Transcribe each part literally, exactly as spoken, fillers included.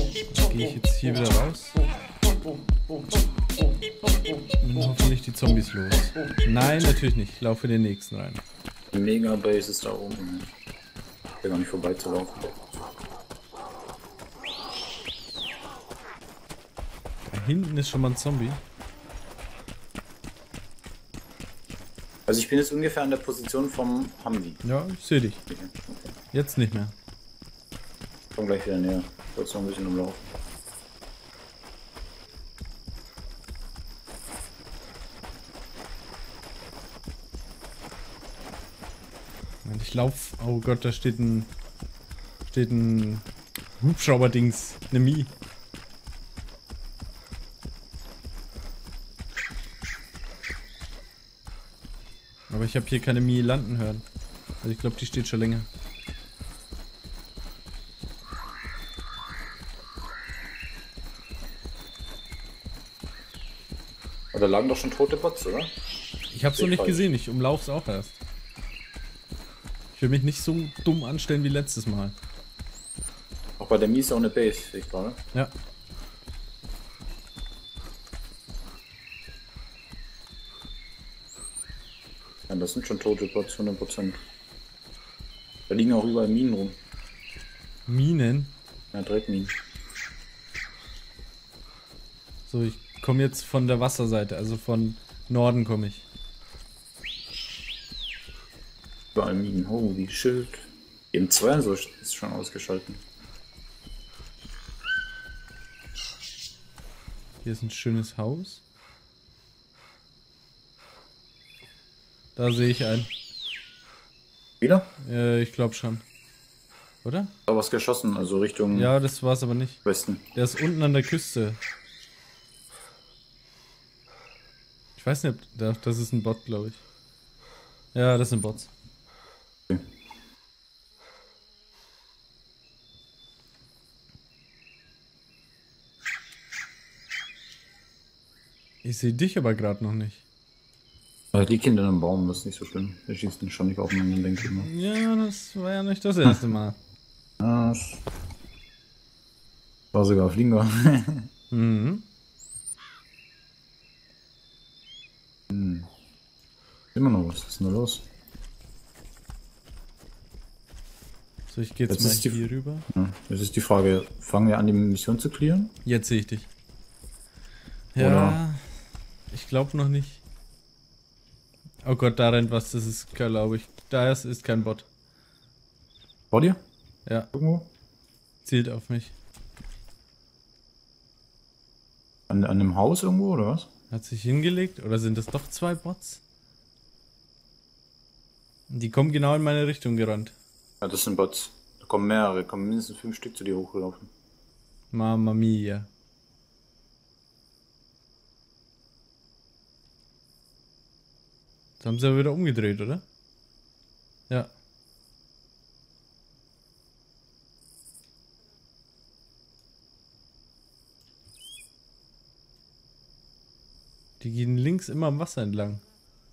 Gehe ich jetzt hier wieder raus? Dann hoffentlich die Zombies los. Nein, natürlich nicht. Ich laufe in den nächsten rein. Die Mega-Base ist da oben. Ich will gar nicht vorbeizulaufen. Da hinten ist schon mal ein Zombie. Also ich bin jetzt ungefähr an der Position vom Humvee. Ja, ich sehe dich. Okay. Jetzt nicht mehr. Komm gleich wieder näher. Kurz noch ein bisschen umlaufen. Ich lauf. Oh Gott, da steht ein. Steht ein Hubschrauber-Dings. Eine Mii. Aber ich habe hier keine Mii landen hören. Also ich glaube, die steht schon länger. Aber da lagen doch schon tote Bots, oder? Ich habe es noch nicht gesehen. Ich umlauf's auch erst. Ich will mich nicht so dumm anstellen wie letztes Mal. Auch bei der Mii ist auch eine Base, sehe ich gerade. Ja. Ja, das sind schon tote Bots, hundert Prozent. Da liegen auch überall Minen rum. Minen? Ja, Dreckminen. So, ich komme jetzt von der Wasserseite, also von Norden komme ich. Überall Minen. Oh, wie Schild. M zwei so ist schon ausgeschaltet. Hier ist ein schönes Haus. Da sehe ich einen. Wieder? Äh, ich glaube schon. Oder? Da was geschossen, also Richtung Ja, das war's aber nicht. Westen. Der ist unten an der Küste. Ich weiß nicht, ob der, das ist ein Bot, glaube ich. Ja, das sind Bots. Okay. Ich sehe dich aber gerade noch nicht. Also die Kinder im Baum, das ist nicht so schlimm. Wir schießen schon nicht aufeinander, denke ich mal. Ja, das war ja nicht das erste Mal. Ja, das war sogar Flieger. Mhm. hm. Immer noch, was ist denn da los? So, ich gehe jetzt, Jetzt mal ist die- hier rüber. Ja, jetzt ist die Frage, fangen wir an, die Mission zu clearen? Jetzt sehe ich dich. Ja, Oder- ich glaube noch nicht. Oh Gott, da rennt was, das ist, glaube ich. Da ist, ist kein Bot. Vor dir? Ja, Irgendwo? zielt auf mich. An, an einem Haus irgendwo, oder was? Hat sich hingelegt? Oder sind das doch zwei Bots? Die kommen genau in meine Richtung gerannt. Ja, das sind Bots. Da kommen mehrere, kommen mindestens fünf Stück zu dir hochgelaufen. Mamma mia. Jetzt haben sie ja wieder umgedreht, oder? Ja. Die gehen links immer am Wasser entlang.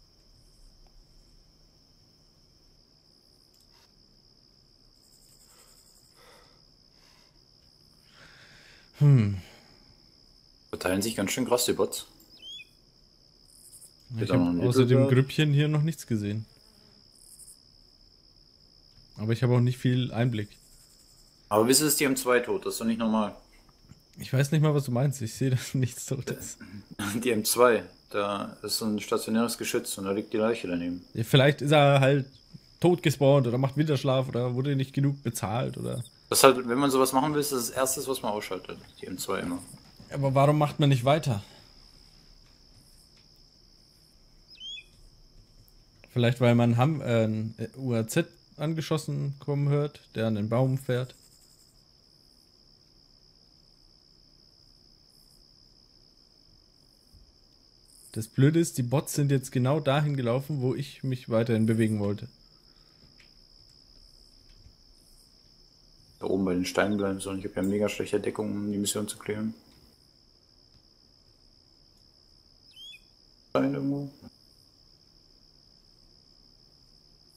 Hm. Verteilen sich ganz schön krass, die Bots. Ich Geht auch noch habe ein außer dem Mittelberg. Grüppchen hier noch nichts gesehen. Aber ich habe auch nicht viel Einblick. Aber wieso ist die M zwei tot? Das ist doch nicht normal. Ich weiß nicht mal, was du meinst. Ich sehe, dass nichts tot ist. Die M zwei, da ist so ein stationäres Geschütz und da liegt die Leiche daneben. Ja, vielleicht ist er halt tot gespawnt oder macht Winterschlaf oder wurde nicht genug bezahlt oder... Das ist halt, wenn man sowas machen will, ist das das Erste, was man ausschaltet. Die M zwei immer. Aber warum macht man nicht weiter? Vielleicht weil man Ham, äh, ein U A Z angeschossen kommen hört, der an den Baum fährt. Das Blöde ist, die Bots sind jetzt genau dahin gelaufen, wo ich mich weiterhin bewegen wollte. Da oben bei den Steinen bleiben sollen. Ich habe ja mega schlechte Deckung, um die Mission zu klären. Stein irgendwo?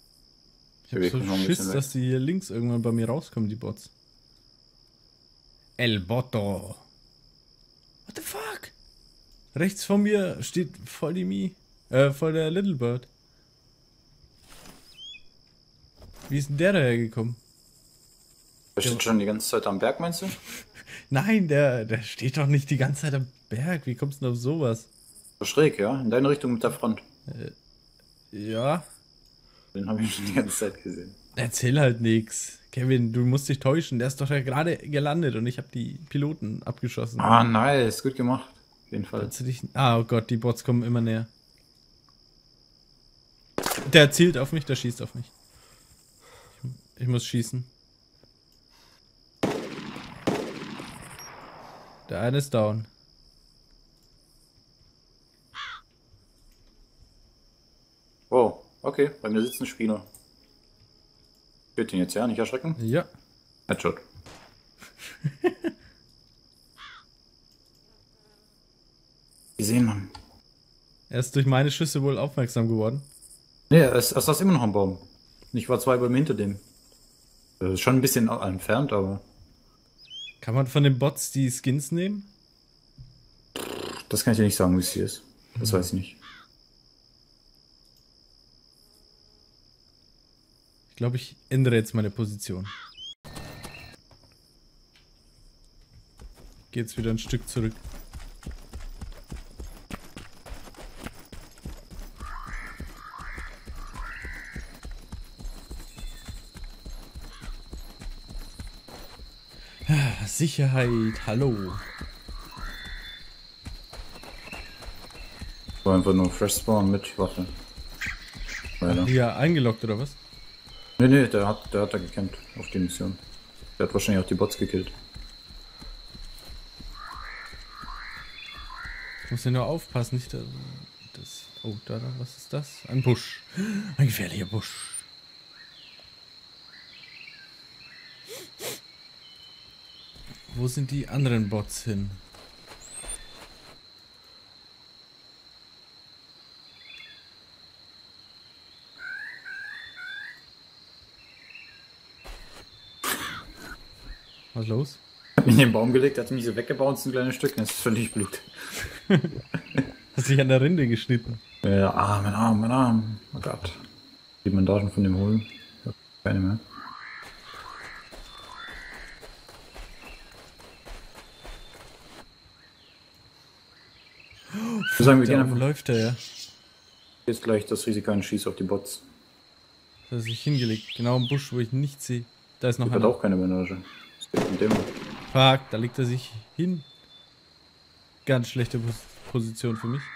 Ich hab Wir so können noch ein Schiss, bisschen weg. dass die hier links irgendwann bei mir rauskommen, die Bots. El Botto. What the fuck? Rechts von mir steht voll die Mi. Äh, voll der Little Bird. Wie ist denn der dahergekommen? Der steht schon die ganze Zeit am Berg, meinst du? Nein, der, der steht doch nicht die ganze Zeit am Berg. Wie kommst du denn auf sowas? So schräg, ja? In deine Richtung mit der Front. Äh, ja. Den habe ich schon die ganze Zeit gesehen. Erzähl halt nix. Kevin, du musst dich täuschen. Der ist doch ja gerade gelandet und ich habe die Piloten abgeschossen. Ah, nice. Gut gemacht. Auf jeden Fall. Kannst du dich... Ah, oh Gott, die Bots kommen immer näher. Der zielt auf mich, der schießt auf mich. Ich, ich muss schießen. Der eine ist down. Oh, okay. Bei mir sitzt ein Spieler. Wird ihn jetzt ja nicht erschrecken? Ja. Headshot. Gesehen, Mann. Er ist durch meine Schüsse wohl aufmerksam geworden. Nee, es, es ist immer noch am Baum. Ich war zwei Bäume hinter dem. Das ist schon ein bisschen entfernt, aber... Kann man von den Bots die Skins nehmen? Das kann ich dir nicht sagen, wie es hier ist. Das weiß ich nicht. Ich glaube, ich ändere jetzt meine Position. Gehe jetzt wieder ein Stück zurück. Sicherheit, hallo. War einfach nur Fresh Spawn mit Waffe. Leider. Ja, eingeloggt oder was? Nee, nee, der hat, der hat da gekämpft auf die Mission. Der hat wahrscheinlich auch die Bots gekillt. Ich muss ja nur aufpassen, nicht das... das oh, da, da, was ist das? Ein Busch. Ein gefährlicher Busch. Wo sind die anderen Bots hin? Was ist los? Ich hab mich in den Baum gelegt, hat mich so weggebounced ein kleines Stück, das ist völlig Blut. Hast dich an der Rinde geschnitten? Ja, ah, mein Arm, mein Arm. Oh Gott. Die Bandagen von dem holen. Ich hab keine mehr. Ich würde sagen, wir gehen einfach. Läuft er ja. Jetzt gleich das Risiko und schieß auf die Bots. Da hat sich hingelegt. Genau im Busch, wo ich nicht sehe. Da ist noch Ich hat einer. auch keine Bandage. Das geht mit dem. Fuck, da legt er sich hin. Ganz schlechte Pos Position für mich.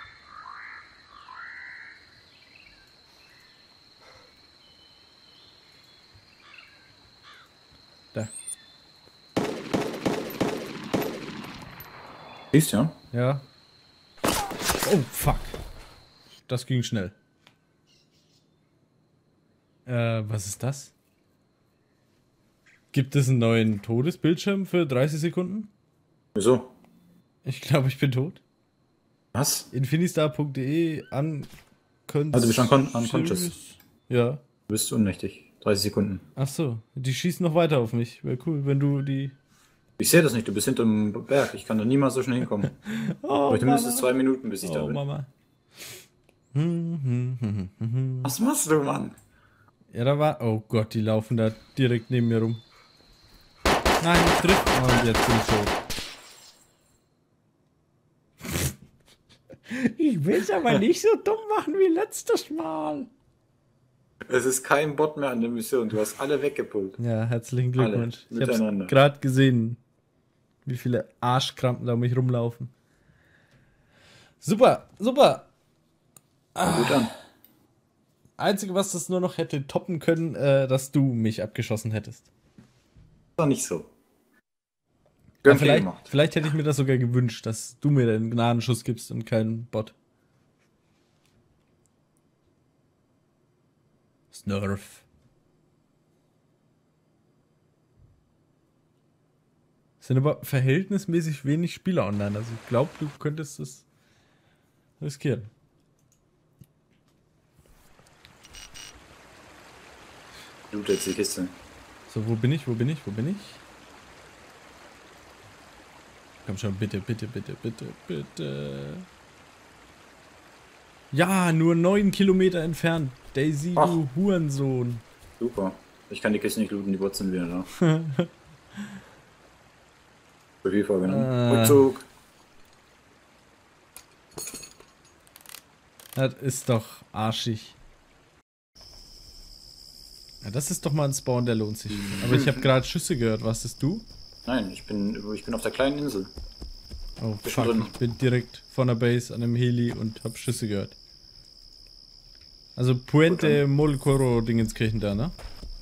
Da. Siehst ja? Ja. Oh, fuck. Das ging schnell. Äh, was ist das? Gibt es einen neuen Todesbildschirm für dreißig Sekunden? Wieso? Ich glaube, ich bin tot. Was? Infinistar punkt de an... Also du bist schon unconscious. Ja. Du bist ohnmächtig. dreißig Sekunden. Ach so, die schießen noch weiter auf mich. Wäre cool, wenn du die... Ich sehe das nicht, du bist hinterm Berg. Ich kann da niemals so schnell hinkommen. Oh, Heute mindestens zwei Minuten, bis ich oh, da bin. Mama. Hm, hm, hm, hm, hm. Was machst du, Mann? Ja, da war... Oh Gott, die laufen da direkt neben mir rum. Nein, ich triff... Und jetzt bin ich tot. Ich will's aber nicht so dumm machen wie letztes Mal. Es ist kein Bot mehr an der Mission. Du hast alle weggepult. Ja, herzlichen Glückwunsch. Alle Ich hab's miteinander. gerade gesehen, wie viele Arschkrampen da um mich rumlaufen. Super, super. Gut an. Einzige, was das nur noch hätte toppen können, äh, dass du mich abgeschossen hättest. Doch nicht so. Ja, vielleicht, vielleicht hätte ich mir das sogar gewünscht, dass du mir den Gnadenschuss gibst und keinen Bot. Snurf. Es sind aber verhältnismäßig wenig Spieler online. Also ich glaube, du könntest es riskieren. Loot jetzt die Kiste. So, wo bin ich? Wo bin ich? Wo bin ich? Komm schon, bitte, bitte, bitte, bitte, bitte. Ja, nur neun Kilometer entfernt. Daisy, Ach. du Hurensohn. Super. Ich kann die Kiste nicht looten, die Bots sind wieder da. Zu viel vorgenommen. Äh. Rückzug. Das ist doch arschig. Ja, das ist doch mal ein Spawn, der lohnt sich. Aber ich habe gerade Schüsse gehört. Was ist du? Nein, ich bin, ich bin auf der kleinen Insel. Oh, fuck. Zwischendrin. Ich bin direkt von der Base an einem Heli und hab Schüsse gehört. Also Puente Molcoro Dingenskirchen da, ne?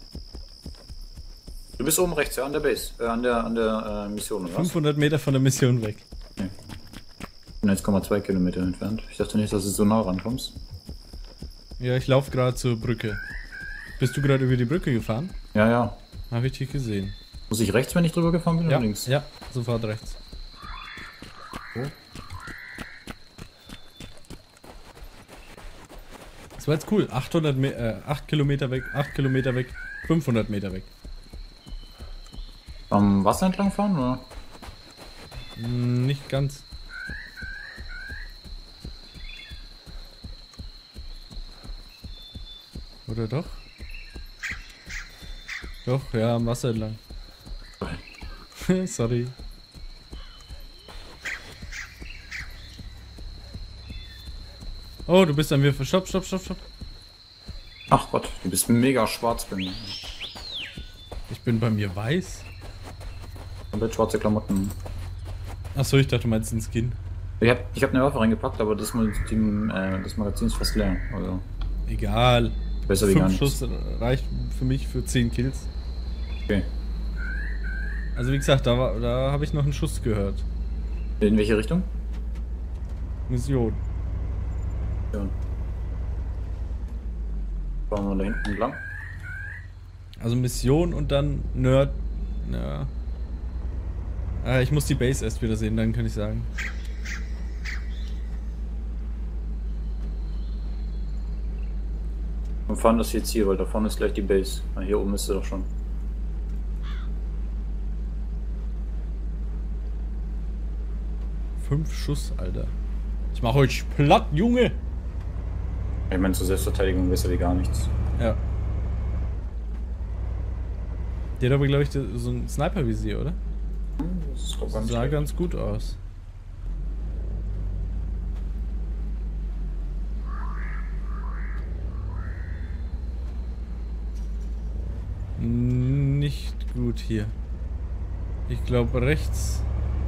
Du bist oben rechts, ja, an der Base, äh, an der, an der äh, Mission, oder was? fünfhundert Meter von der Mission weg. Nee. Ich bin eins Komma zwei Kilometer entfernt. Ich dachte nicht, dass du so nah rankommst. Ja, ich laufe gerade zur Brücke. Bist du gerade über die Brücke gefahren? Ja, ja. Habe ich dich gesehen. Muss ich rechts, wenn ich drüber gefahren bin, Ja, oder links? ja, sofort rechts. Oh. Das war jetzt cool. achthundert Me äh, acht Kilometer weg, acht Kilometer weg, fünfhundert Meter weg. Am Wasser entlang fahren, oder? Hm, nicht ganz. Oder doch? Doch, ja, am Wasser entlang. Sorry. Oh, du bist an mir. Stopp, stopp, stopp, stopp. Ach Gott, du bist mega schwarz bei mir. Ich bin bei mir weiß. Komplett schwarze Klamotten. Achso, ich dachte, du meinst den Skin. Ich hab, ich hab eine Waffe reingepackt, aber das, Magazin, äh, das Magazin ist fast leer. Also Egal. besser wie gar Fünf nichts. Schuss reicht für mich für zehn Kills. Okay. Also wie gesagt, da, war- da habe ich noch einen Schuss gehört. In welche Richtung? Mission. Ja. Fahren wir da hinten entlang. Also Mission und dann Nerd. Ja. Ah, ich muss die Base erst wieder sehen, dann kann ich sagen. Und fahren das jetzt hier, weil da vorne ist gleich die Base. Ah, hier oben ist sie doch schon. Fünf Schuss, Alter. Ich mach euch platt, Junge! Ich meine, zur Selbstverteidigung besser wie gar nichts. Ja. Der hat aber, glaube ich, so ein Sniper-Visier, oder? Das ist doch ganz Sah schlecht. ganz gut aus. Nicht gut hier. Ich glaube rechts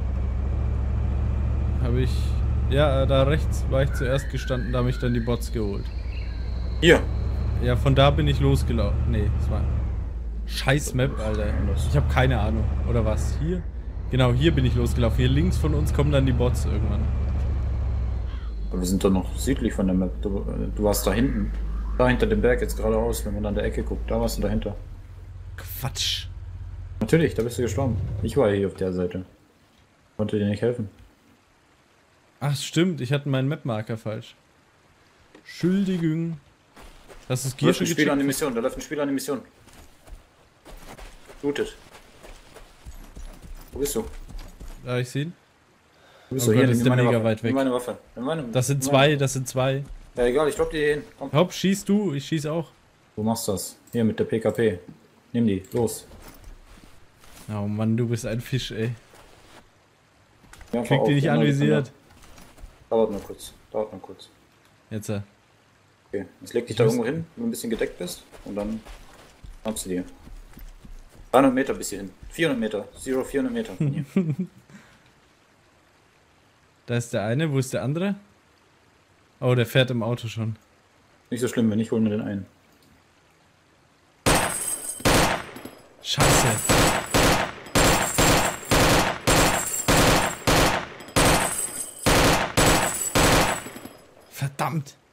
habe ich... Ja, da rechts war ich zuerst gestanden, da habe ich dann die Bots geholt. Hier! Ja, von da bin ich losgelaufen. Nee, das war... Scheiß Map, Alter. Ich habe keine Ahnung. Oder was? Hier? Genau, hier bin ich losgelaufen. Hier links von uns kommen dann die Bots irgendwann. Aber wir sind doch noch südlich von der Map. Du, äh, du warst da hinten. Da hinter dem Berg jetzt geradeaus, wenn man an der Ecke guckt. Da warst du dahinter. Quatsch. Natürlich, da bist du gestorben. Ich war hier auf der Seite. Konnte dir nicht helfen. Ach, stimmt. Ich hatte meinen Mapmarker falsch. Schuldigung. Das ist Da läuft Gier ein Spieler an die Mission. Da läuft ein Spieler an die Mission. Lootet. Wo bist du? Ja, ich sehe ihn. Wo bist Oh du? Gott, Hier, ist nimm der meine mega Waffe. weit weg. Nimm meine Waffe. Nimm meine, Das sind nimm zwei, meine- das sind zwei. Ja, egal, ich drop dir hier hin. Komm. Hopp, schieß du, ich schieß auch. Du machst das. Hier mit der P K P. Nimm die. Los. Oh Mann, du bist ein Fisch, ey. Ja, Krieg fahr die auf. nicht Ja, anvisiert. Dauert nur kurz. Dauert nur kurz. Jetzt, äh. Okay. Jetzt leg dich da irgendwo hin, wenn du ein bisschen gedeckt bist. Und dann habst du dir. dreihundert Meter bis hierhin. vierhundert Meter. Zero, vierhundert Meter. von hier. Da ist der eine, wo ist der andere? Oh, der fährt im Auto schon. Nicht so schlimm, wenn ich hol mir den einen. Scheiße. Verdammt.